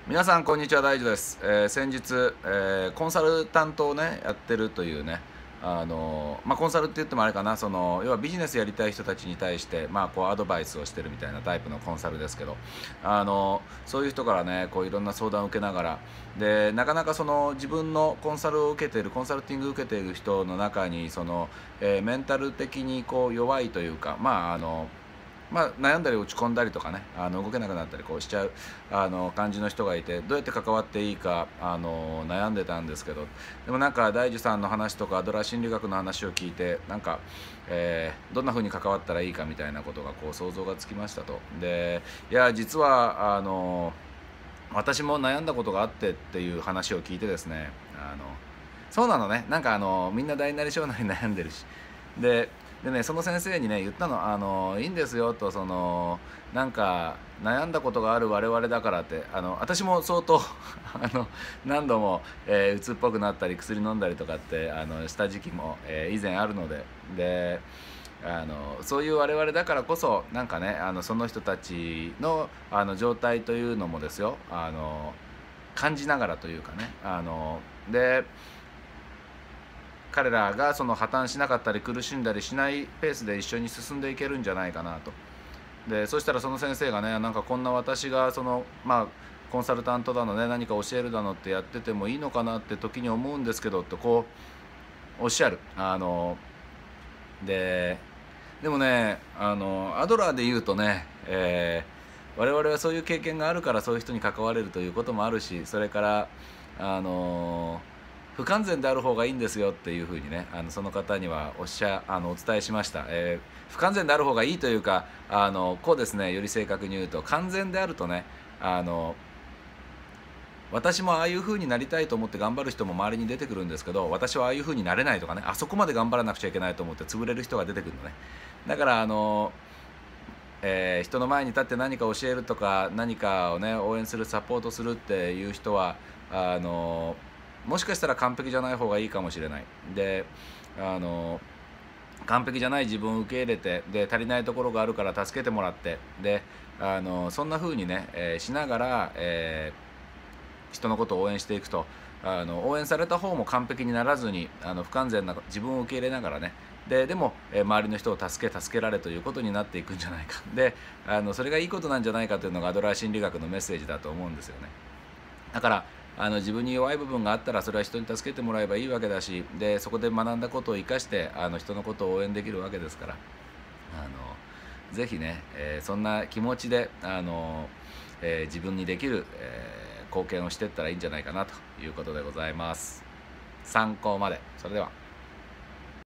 皆さんこんにちは、大樹です。先日、コンサルタントをねやってるというね、コンサルって言ってもあれかな、要はビジネスやりたい人たちに対して、こうアドバイスをしてるみたいなタイプのコンサルですけど、そういう人からねこういろんな相談を受けながら、でなかなか自分のコンサルを受けているコンサルティングを受けている人の中にメンタル的にこう弱いというか、悩んだり落ち込んだりとかね、動けなくなったりこうしちゃう感じの人がいて、どうやって関わっていいか悩んでたんですけど、でもなんか大樹さんの話とかアドラー心理学の話を聞いて、なんか、どんな風に関わったらいいかみたいなことがこう想像がつきましたと。でいや実は私も悩んだことがあってっていう話を聞いてですね、そうなのね、なんかみんな大なり小なり悩んでるし、でね、その先生にね言ったの、いいんですよと、なんか悩んだことがある我々だからって、私も相当何度も、鬱っぽくなったり薬飲んだりとかってした時期も、以前あるので、そういう我々だからこそ、なんかねその人たちの状態というのもですよ、感じながらというかね、で彼らが破綻しなかったり苦しんだりしないペースで一緒に進んでいけるんじゃないかなと。でそしたらその先生がね、なんかこんな私がコンサルタントだのね、何か教えるだのってやっててもいいのかなって時に思うんですけどってこうおっしゃる。ででもね、アドラーで言うとね、我々はそういう経験があるからそういう人に関われるということもあるし、それから不完全である方がいいんですよっていうふうにね、その方にはお伝えしました。不完全である方がいいというか、こうですね、より正確に言うと完全であるとね、私もああいう風になりたいと思って頑張る人も周りに出てくるんですけど、私はああいう風になれないとかね、あそこまで頑張らなくちゃいけないと思って潰れる人が出てくるのね。だから人の前に立って何か教えるとか、何かをね応援する、サポートするっていう人はもしかしたら完璧じゃない方がいいかもしれない。で完璧じゃない自分を受け入れて、で足りないところがあるから助けてもらって、でそんな風にね、しながら、人のことを応援していくと、応援された方も完璧にならずに不完全な自分を受け入れながらね、でも、周りの人を助けられということになっていくんじゃないか。でそれがいいことなんじゃないかというのがアドラー心理学のメッセージだと思うんですよね。だから自分に弱い部分があったらそれは人に助けてもらえばいいわけだし、でそこで学んだことを生かして人のことを応援できるわけですから、ぜひね、そんな気持ちで自分にできる、貢献をしていったらいいんじゃないかなということでございます。参考まで。それでは。